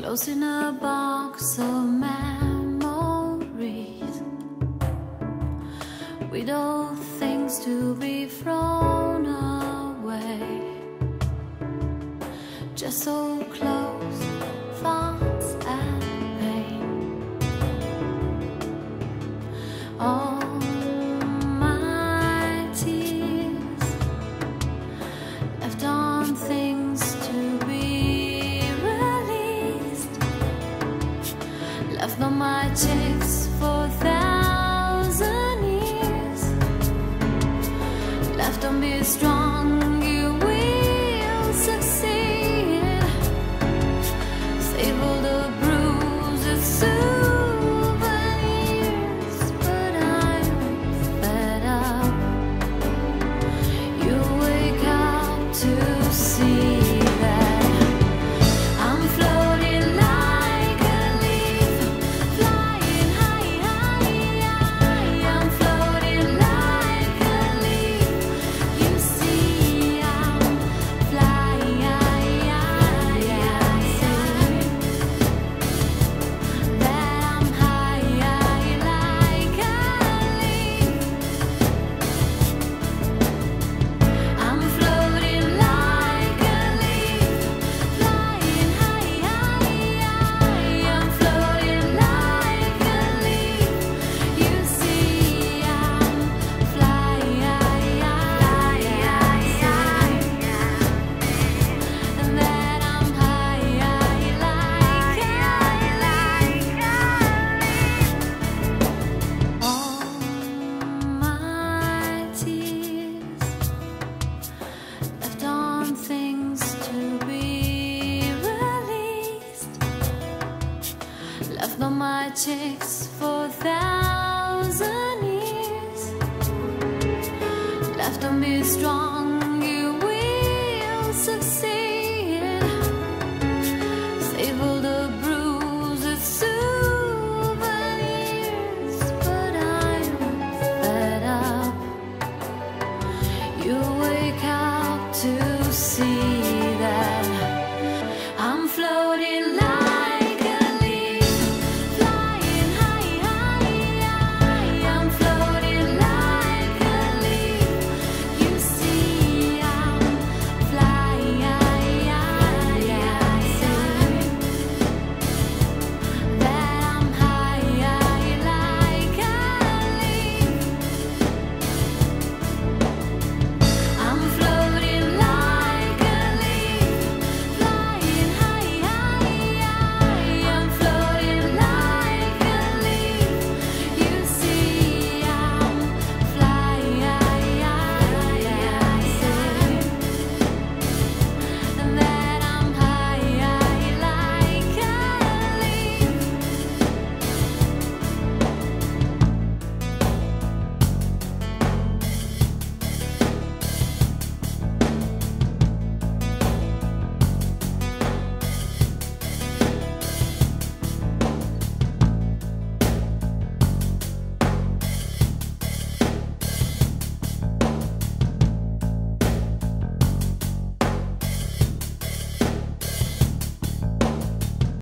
close in a box of memories, with all things to be thrown away. Just so close, thoughts and pain. All my tears left on things to be released, left on my cheeks for 1,000 years, left on me strong, you will succeed. Save all the bruises, souvenirs, but I'm fed up. You wake up to see that I'm floating like a leaf, flying high, high, high. I'm floating like a leaf. You see, I'm flying high, high, high. That I'm high, high like a leaf. I'm floating like a leaf, flying high, high, high. I'm floating like a leaf. You see, I'm flying high, high, high, and that I'm high, high like a leaf. All my tears left on things to be released, left on my cheeks for 1,000 years, left on me strong, you will succeed. Save all the bruises, souvenirs, but I'm fed up. You wake